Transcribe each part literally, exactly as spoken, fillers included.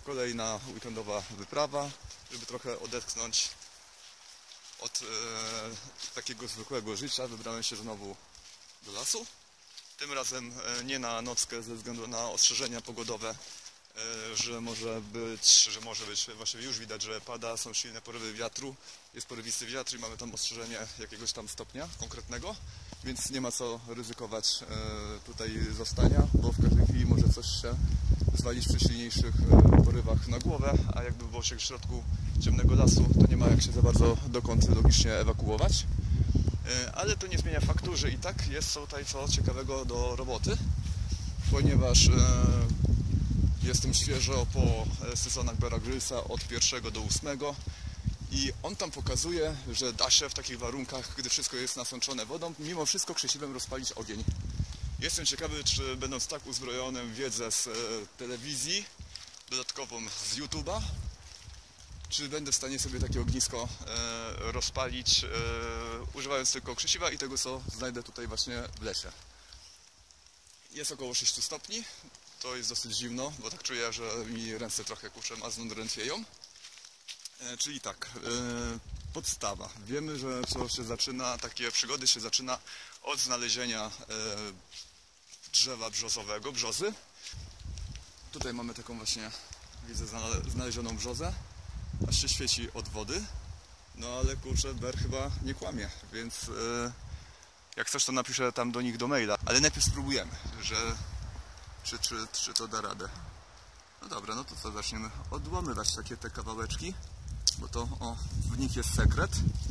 Kolejna weekendowa wyprawa, żeby trochę odetchnąć od e, takiego zwykłego życia. Wybrałem się znowu do lasu. Tym razem e, nie na nockę ze względu na ostrzeżenia pogodowe, e, że może być, że może być, właściwie już widać, że pada, są silne porywy wiatru, jest porywisty wiatr i mamy tam ostrzeżenie jakiegoś tam stopnia konkretnego, więc nie ma co ryzykować e, tutaj zostania, bo w każdej chwili może coś się zwalić przy silniejszych e, porywach na głowę, a jakby było się w środku ciemnego lasu, to nie ma jak się za bardzo dokąd logicznie ewakuować. Ale to nie zmienia faktu, że i tak jest tutaj co ciekawego do roboty, ponieważ e, jestem świeżo po sezonach Beara Gryllsa od pierwszego do ósmego i on tam pokazuje, że da się w takich warunkach, gdy wszystko jest nasączone wodą, mimo wszystko krzesivem rozpalić ogień. Jestem ciekawy, czy będąc tak uzbrojonym w wiedzę z e, telewizji, dodatkową z YouTube'a, czy będę w stanie sobie takie ognisko e, rozpalić, e, używając tylko krzesiwa i tego, co znajdę tutaj właśnie w lesie. Jest około sześciu stopni, to jest dosyć zimno, bo tak czuję, że mi ręce trochę kuszą, a znów drętwieją. E, czyli tak, e, podstawa. Wiemy, że co się zaczyna, takie przygody się zaczyna od znalezienia e, drzewa brzozowego, brzozy. Tutaj mamy taką właśnie, widzę, znalezioną brzozę. Aż się świeci od wody, no ale kurczę, Bear chyba nie kłamie, więc yy, jak coś, to napiszę tam do nich do maila, ale najpierw spróbujemy, że czy, czy, czy to da radę. No dobra, no to co, zaczniemy odłamywać takie te kawałeczki, bo to, o, w nich jest sekret.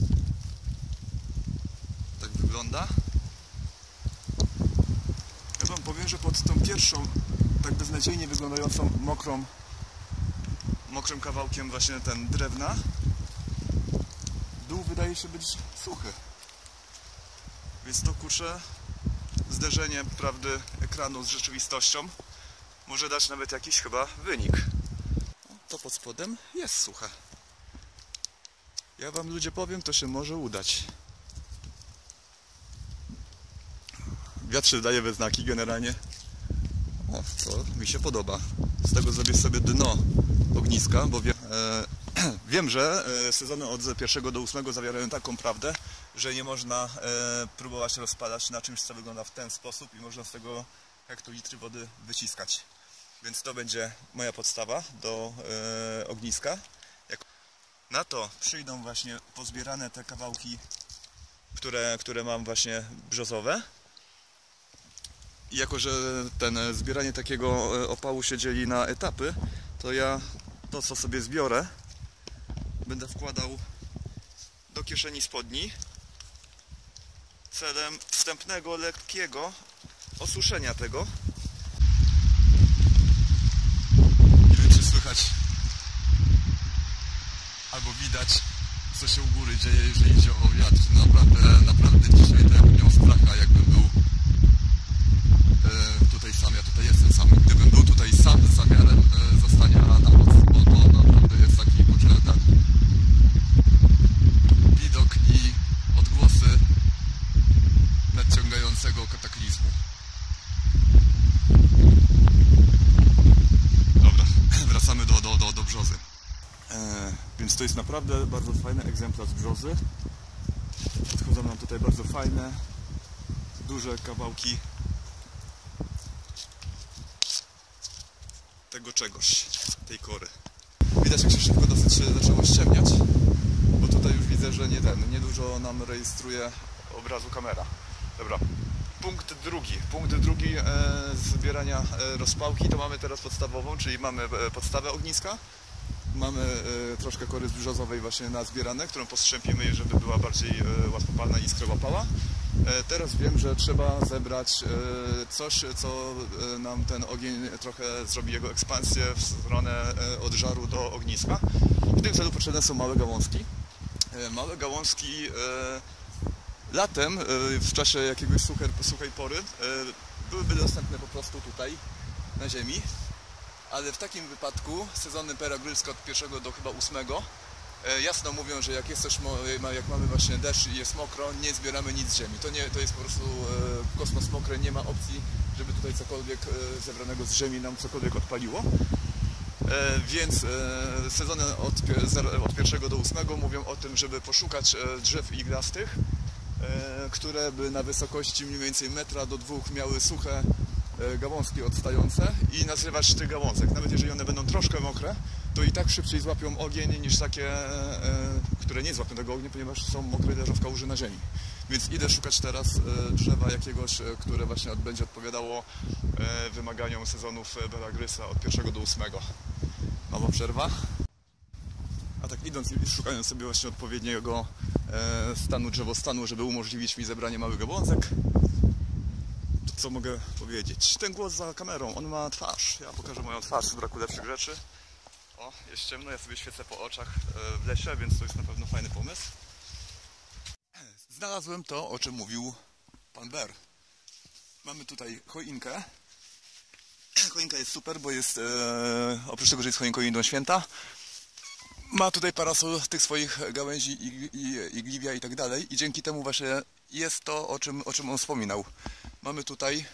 Tak wygląda. Ja wam powiem, że pod tą pierwszą, tak beznadziejnie wyglądającą mokrą mokrym kawałkiem właśnie ten drewna, dół wydaje się być suchy. Więc to, kurczę, zderzenie prawdy ekranu z rzeczywistością może dać nawet jakiś chyba wynik. To pod spodem jest suche. Ja wam, ludzie, powiem, to się może udać. Wiatr się daje we znaki generalnie. O, to mi się podoba. Z tego zrobię sobie dno ogniska, bo wiem, e, wiem, że sezony od pierwszego do ósmego zawierają taką prawdę, że nie można e, próbować rozpalać na czymś, co wygląda w ten sposób i można z tego hektolitry wody wyciskać. Więc to będzie moja podstawa do e, ogniska. Jak na to przyjdą właśnie pozbierane te kawałki, które, które mam właśnie brzozowe. I jako że ten zbieranie takiego opału się dzieli na etapy, to ja to, co sobie zbiorę, będę wkładał do kieszeni spodni celem wstępnego, lekkiego osuszenia tego. Nie wiem, czy słychać albo widać, co się u góry dzieje, jeżeli idzie o wiatr. Naprawdę, naprawdę dzisiaj to jakbym miał stracha, jakbym był tutaj sam, ja tutaj jestem sam. Gdybym był tutaj sam z zamiarem e, zostania na noc, bo to naprawdę jest taki poczętak widok i odgłosy nadciągającego kataklizmu. Dobra, wracamy do, do, do, do brzozy. E, więc to jest naprawdę bardzo fajny egzemplarz brzozy. Podchodzą nam tutaj bardzo fajne, duże kawałki tego czegoś, tej kory. Widać, jak się szybko dosyć się zaczęło ściemniać, bo tutaj już widzę, że nie ten, niedużo nam rejestruje obrazu kamera. Dobra, punkt drugi. Punkt drugi e, zbierania e, rozpałki to mamy teraz podstawową, czyli mamy e, podstawę ogniska. Mamy e, troszkę kory brzozowej właśnie nazbierane, którą postrzępimy, żeby była bardziej e, łatwopalna i iskra łapała. Teraz wiem, że trzeba zebrać coś, co nam ten ogień trochę zrobi jego ekspansję w stronę od żaru do ogniska. W tym celu potrzebne są małe gałązki. Małe gałązki latem, w czasie jakiegoś suchej, suchej pory, byłyby dostępne po prostu tutaj, na ziemi. Ale w takim wypadku sezony Beara Gryllska od pierwszego do chyba ósmego jasno mówią, że jak jest coś, jak mamy właśnie deszcz i jest mokro, nie zbieramy nic z ziemi. To, nie, to jest po prostu kosmos mokry, nie ma opcji, żeby tutaj cokolwiek zebranego z ziemi nam cokolwiek odpaliło. E, więc e, sezony od, od pierwszego do ósmego mówią o tym, żeby poszukać e, drzew iglastych, e, które by na wysokości mniej więcej metra do dwóch miały suche e, gałązki odstające i nazrywać tych gałązek. Nawet jeżeli one będą troszkę mokre, to i tak szybciej złapią ogień niż takie, e, które nie złapią tego ognia, ponieważ są mokre i leżą w kałuży na ziemi. Więc idę szukać teraz e, drzewa jakiegoś, e, które właśnie od, będzie odpowiadało e, wymaganiom sezonów Belargrysa od pierwszego do ósmego. Mała przerwa. A tak idąc i szukając sobie właśnie odpowiedniego e, stanu drzewostanu, żeby umożliwić mi zebranie małych gałązek, to co mogę powiedzieć? Ten głos za kamerą, on ma twarz. Ja pokażę moją twarz w braku lepszych rzeczy. O, jest ciemno, ja sobie świecę po oczach e, w lesie, więc to jest na pewno fajny pomysł. Znalazłem to, o czym mówił pan Ber. Mamy tutaj choinkę. Choinka jest super, bo jest, e, oprócz tego, że jest choinką idą święta, ma tutaj parasol tych swoich gałęzi i, i, igliwia i tak dalej. I dzięki temu właśnie jest to, o czym, o czym on wspominał. Mamy tutaj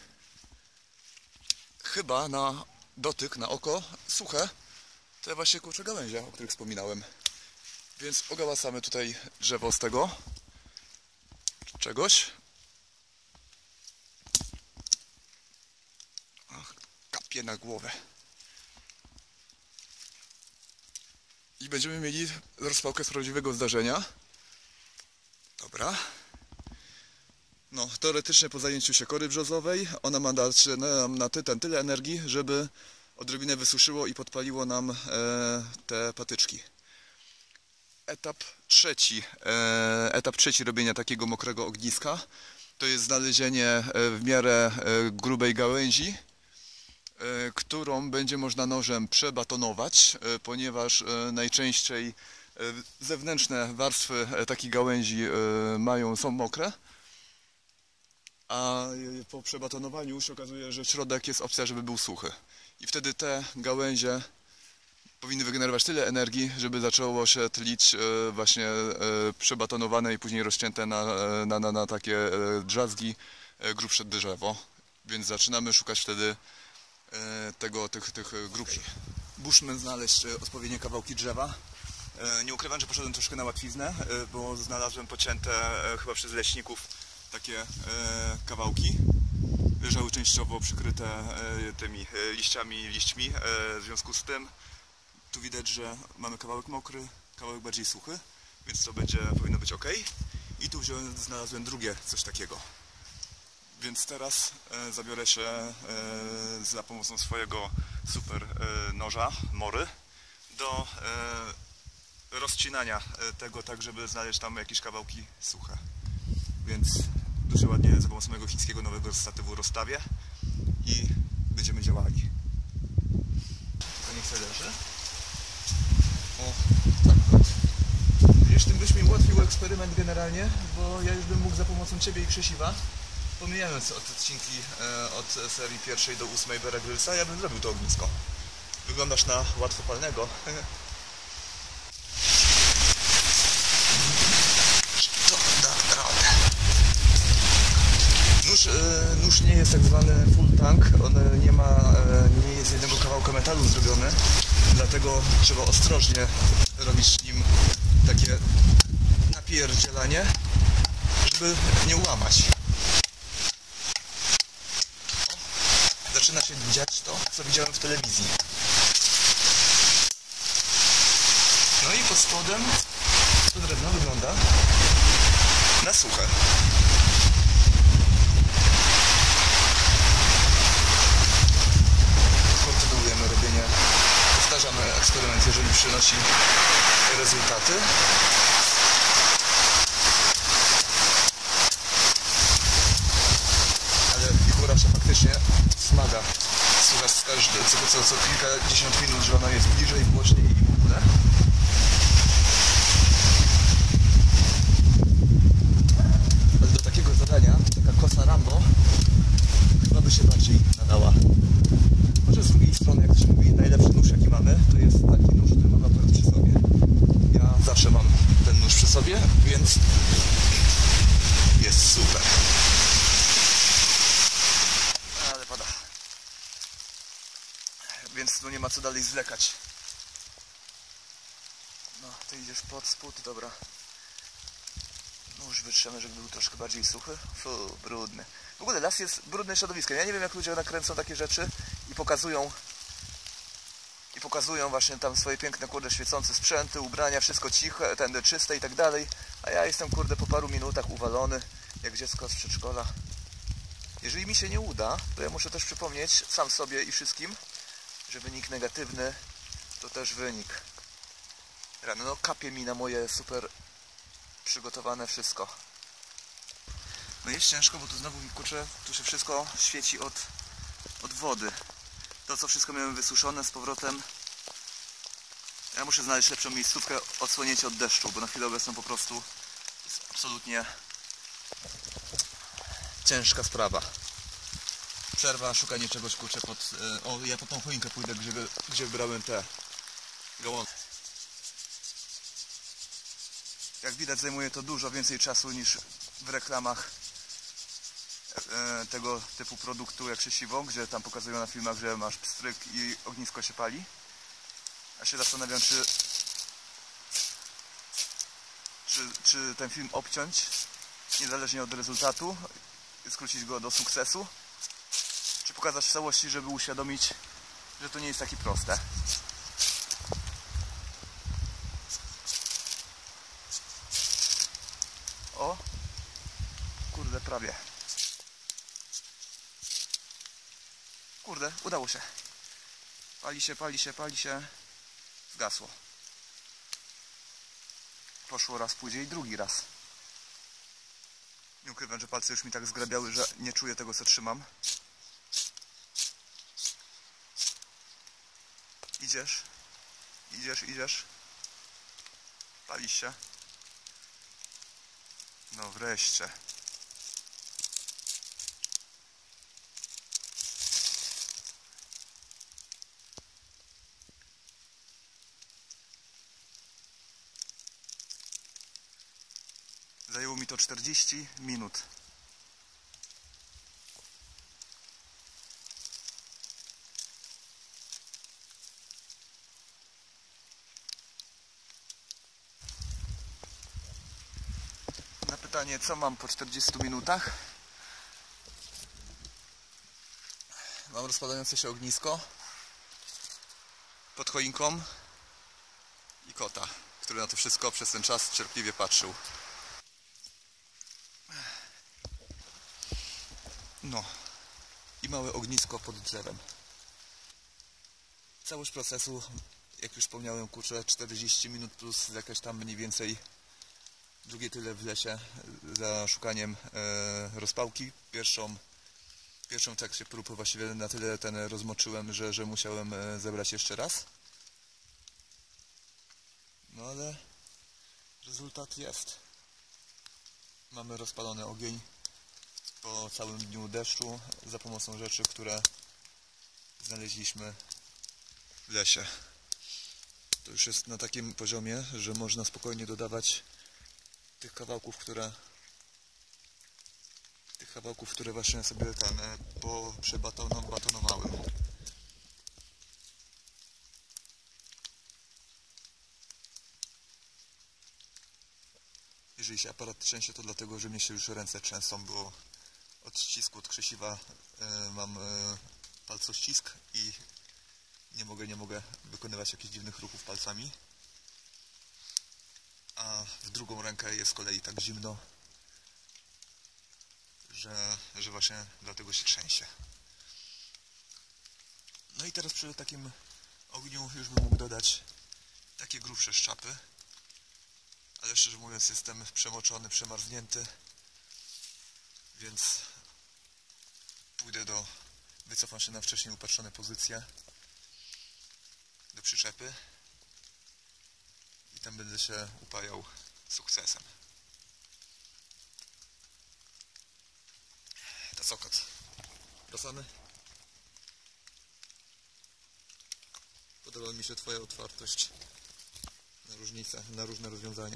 chyba na dotyk, na oko suche te właśnie kurcze gałęzie, o których wspominałem. Więc ogałacamy tutaj drzewo z tego czegoś. Ach, kapie na głowę. I będziemy mieli rozpałkę z prawdziwego zdarzenia. Dobra. No, teoretycznie po zajęciu się kory brzozowej ona ma dać nam na ty, ten tyle energii, żeby odrobinę wysuszyło i podpaliło nam e, te patyczki. Etap trzeci, e, etap trzeci robienia takiego mokrego ogniska to jest znalezienie e, w miarę e, grubej gałęzi, e, którą będzie można nożem przebatonować, e, ponieważ e, najczęściej e, zewnętrzne warstwy e, takich gałęzi e, mają, są mokre, a e, po przebatonowaniu się okazuje, że środek jest opcja, żeby był suchy. I wtedy te gałęzie powinny wygenerować tyle energii, żeby zaczęło się tlić e, właśnie e, przebatonowane i później rozcięte na, na, na, na takie e, drzazgi e, grubsze drzewo. Więc zaczynamy szukać wtedy e, tego, tych, tych grubszych. Bushman znaleźć e, odpowiednie kawałki drzewa. E, nie ukrywam, że poszedłem troszkę na łatwiznę, e, bo znalazłem pocięte e, chyba przez leśników takie e, kawałki. Leżały częściowo przykryte e, tymi e, liściami, liśćmi. E, w związku z tym tu widać, że mamy kawałek mokry, kawałek bardziej suchy, więc to będzie, powinno być ok. I tu wziąłem, znalazłem drugie coś takiego. Więc teraz e, zabiorę się e, za pomocą swojego super e, noża, mory, do e, rozcinania tego tak, żeby znaleźć tam jakieś kawałki suche. Więc tu się ładnie za pomocą mojego chińskiego nowego statywu rozstawię i będziemy działali. To niech sobie leży. O, tak. Wiesz, tym byś mi ułatwił eksperyment generalnie, bo ja już bym mógł za pomocą Ciebie i krzesiwa, pomijając od odcinki e, od serii pierwszej do ósmej Beara Grylsa, ja bym zrobił to ognisko. Wyglądasz na łatwopalnego. To da radę. Nóż, e, nóż nie jest tak zwany full tank, on nie ma, e, nie jest z jednego kawałka metalu zrobiony, dlatego trzeba ostrożnie robić nim takie napierdzielanie, żeby nie ułamać. O, zaczyna się dziać to, co widziałem w telewizji. No i pod spodem to drewno wygląda na suche. Kontynuujemy robienie, powtarzamy eksperyment, jeżeli przynosi rezultaty. Ale figura się faktycznie smaga. Słychać z każdy, co, co, co kilkadziesiąt minut, że ona jest bliżej, głośniej i w ogóle. Ale do takiego zadania, taka kosa Rambo, chyba by się bardziej nadała. Może z drugiej strony, jak to się mówi, najlepszy nóż jaki mamy, to jest taki nóż, który mam akurat przy sobie. Ja zawsze mam ten nóż przy sobie, więc jest super. Ale pada. więc no nie ma co dalej zwlekać. No, ty idziesz pod spód, dobra. No już wytrzemy, żeby był troszkę bardziej suchy. Fu, brudny. W ogóle las jest brudnym środowiskiem. Ja nie wiem, jak ludzie nakręcą takie rzeczy i pokazują i pokazują właśnie tam swoje piękne, kurde, świecące sprzęty, ubrania, wszystko ciche, ten czyste i tak dalej. A ja jestem, kurde, po paru minutach uwalony, jak dziecko z przedszkola. Jeżeli mi się nie uda, to ja muszę też przypomnieć sam sobie i wszystkim, że wynik negatywny to też wynik. Rano, no kapie mi na moje super przygotowane wszystko. No jest ciężko, bo tu znowu mi kurczę, tu się wszystko świeci od, od wody. To, co wszystko miałem wysuszone, z powrotem. Ja muszę znaleźć lepszą miejscówkę, odsłonięcie od deszczu, bo na chwilę obecną po prostu jest absolutnie ciężka sprawa. Przerwa, szukanie czegoś, kurczę, pod... O, ja po tą choinkę pójdę, gdzie, gdzie brałem te gołąbki. Jak widać, zajmuje to dużo więcej czasu niż w reklamach e, tego typu produktu jak krzesiwo, gdzie tam pokazują na filmach, że masz pstryk i ognisko się pali. Ja się zastanawiam, czy, czy, czy ten film obciąć, niezależnie od rezultatu, skrócić go do sukcesu, czy pokazać w całości, żeby uświadomić, że to nie jest takie proste. O, kurde, prawie. Kurde, udało się. Pali się, pali się, pali się. Zgasło. Poszło raz, później drugi raz. Nie ukrywam, że palce już mi tak zgrabiały, że nie czuję tego, co trzymam. Idziesz, idziesz, idziesz. Palisz się. No wreszcie. Zajęło mi to czterdzieści minut. Na pytanie, co mam po czterdziestu minutach? Mam rozpadające się ognisko pod choinką i kota, który na to wszystko przez ten czas cierpliwie patrzył. No i małe ognisko pod drzewem. Całość procesu, jak już wspomniałem, kurczę, czterdzieści minut plus jakaś tam mniej więcej drugie tyle w lesie za szukaniem e, rozpałki. Pierwszą, pierwszą trakcie prób właściwie na tyle ten rozmoczyłem, że, że musiałem e, zebrać jeszcze raz. No ale rezultat jest. Mamy rozpalony ogień po całym dniu deszczu za pomocą rzeczy, które znaleźliśmy w lesie. To już jest na takim poziomie, że można spokojnie dodawać tych kawałków, które tych kawałków, które właśnie sobie ten po przebatonowałem. Jeżeli się aparat trzęsie, to dlatego, że mnie się już ręce trzęsą, bo od ścisku, od krzesiwa y, mam y, palcościsk i nie mogę, nie mogę wykonywać jakichś dziwnych ruchów palcami. A w drugą rękę jest z kolei tak zimno, że, że właśnie dlatego się trzęsie. No i teraz przy takim ogniu już bym mógł dodać takie grubsze szczapy, ale szczerze mówiąc jestem przemoczony, przemarznięty, więc pójdę do, wycofam się na wcześniej upatrzone pozycje, do przyczepy i tam będę się upajał sukcesem. To co, kot? Wracamy? Podoba mi się twoja otwartość na różnice, na różne rozwiązania.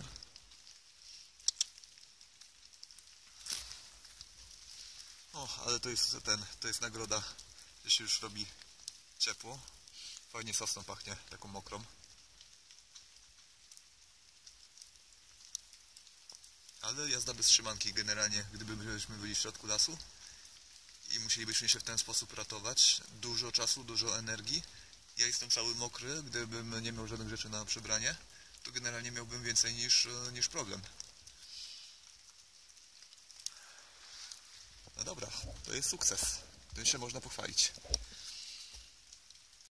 O, ale to jest ten, to jest nagroda, że się już robi ciepło. Fajnie sosną pachnie, taką mokrą. Ale jazda bez trzymanki generalnie, gdybyśmy byli w środku lasu i musielibyśmy się w ten sposób ratować, dużo czasu, dużo energii. Ja jestem cały mokry, gdybym nie miał żadnych rzeczy na przebranie, to generalnie miałbym więcej niż, niż problem. No dobra, to jest sukces. Tym się można pochwalić.